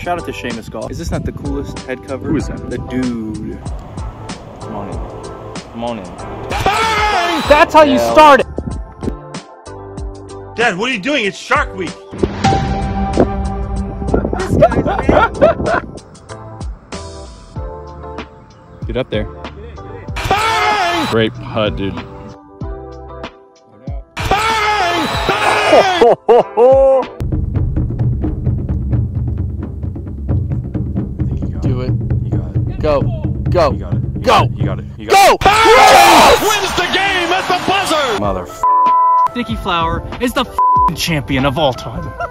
Shout out to Seamus Golf. Is this not the coolest head cover? Who is that? The dude. Come on in. Come on in. Bang! That's how you start it. Dad, what are you doing? It's Shark Week. This guy's Get up there. Bang! Great putt, dude. Bang! Bang! Do it. You got it. Go. Go. You got it. Go. You got it. You got Go! it. Yes! Wins the game at the buzzer! Mother. DickieFlower is the champion of all time.